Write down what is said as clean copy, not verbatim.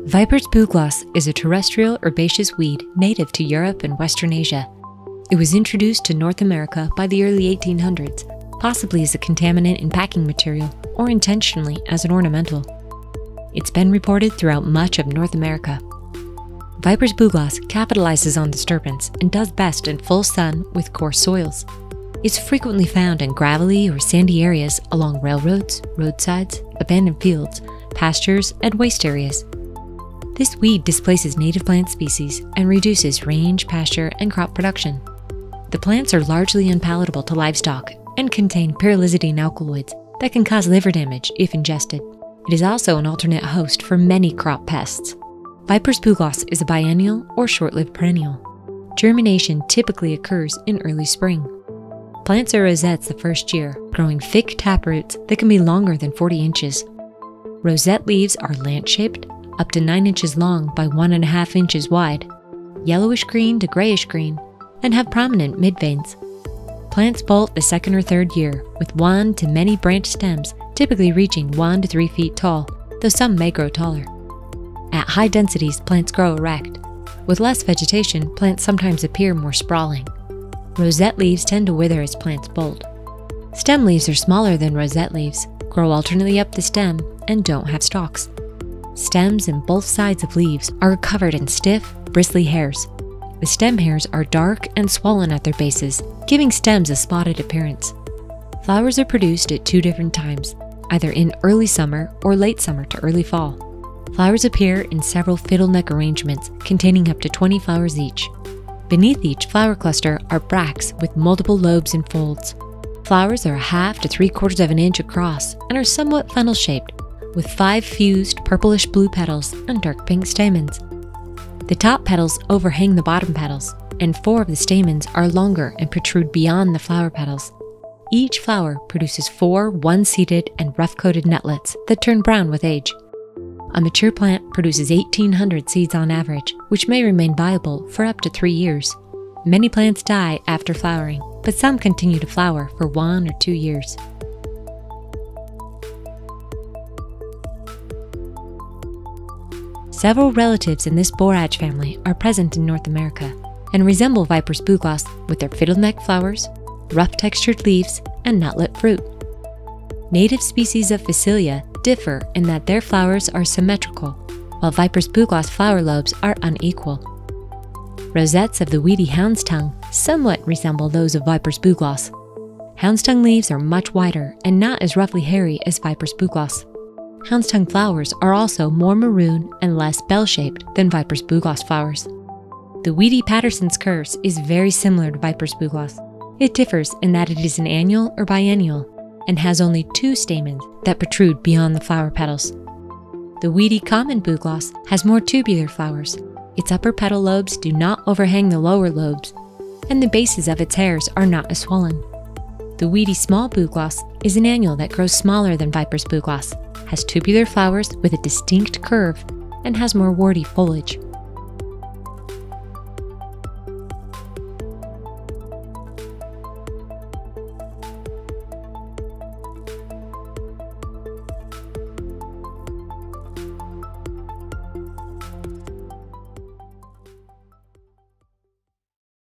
Viper's bugloss is a terrestrial herbaceous weed native to Europe and Western Asia. It was introduced to North America by the early 1800s, possibly as a contaminant in packing material or intentionally as an ornamental. It's been reported throughout much of North America. Viper's bugloss capitalizes on disturbance and does best in full sun with coarse soils. It's frequently found in gravelly or sandy areas along railroads, roadsides, abandoned fields, pastures, and waste areas. This weed displaces native plant species and reduces range, pasture, and crop production. The plants are largely unpalatable to livestock and contain pyrrolizidine alkaloids that can cause liver damage if ingested. It is also an alternate host for many crop pests. Viper's bugloss is a biennial or short-lived perennial. Germination typically occurs in early spring. Plants are rosettes the first year, growing thick taproots that can be longer than 40 inches. Rosette leaves are lance-shaped, up to 9 inches long by 1.5 inches wide, yellowish green to grayish green, and have prominent midveins. Plants bolt the second or third year, with one to many branched stems typically reaching 1 to 3 feet tall, though some may grow taller. At high densities, plants grow erect. With less vegetation, plants sometimes appear more sprawling. Rosette leaves tend to wither as plants bolt. Stem leaves are smaller than rosette leaves, grow alternately up the stem, and don't have stalks. Stems and both sides of leaves are covered in stiff, bristly hairs. The stem hairs are dark and swollen at their bases, giving stems a spotted appearance. Flowers are produced at 2 different times, either in early summer or late summer to early fall. Flowers appear in several fiddle-neck arrangements containing up to 20 flowers each. Beneath each flower cluster are bracts with multiple lobes and folds. Flowers are 1/2 to 3/4 of an inch across and are somewhat funnel-shaped, with 5 fused purplish-blue petals and dark pink stamens. The top petals overhang the bottom petals, and 4 of the stamens are longer and protrude beyond the flower petals. Each flower produces 4 one-seeded and rough-coated nutlets that turn brown with age. A mature plant produces 1,800 seeds on average, which may remain viable for up to 3 years. Many plants die after flowering, but some continue to flower for 1 or 2 years. Several relatives in this borage family are present in North America and resemble Viper's bugloss with their fiddle-neck flowers, rough-textured leaves, and nutlet fruit. Native species of Phacelia differ in that their flowers are symmetrical, while Viper's bugloss flower lobes are unequal. Rosettes of the weedy hound's-tongue somewhat resemble those of Viper's bugloss. Hound's-tongue leaves are much wider and not as roughly hairy as Viper's bugloss. Hound's-tongue flowers are also more maroon and less bell-shaped than Viper's bugloss flowers. The weedy Patterson's curse is very similar to Viper's bugloss. It differs in that it is an annual or biennial and has only 2 stamens that protrude beyond the flower petals. The weedy common bugloss has more tubular flowers. Its upper petal lobes do not overhang the lower lobes, and the bases of its hairs are not as swollen. The weedy small bugloss is an annual that grows smaller than Viper's bugloss, has tubular flowers with a distinct curve, and has more warty foliage.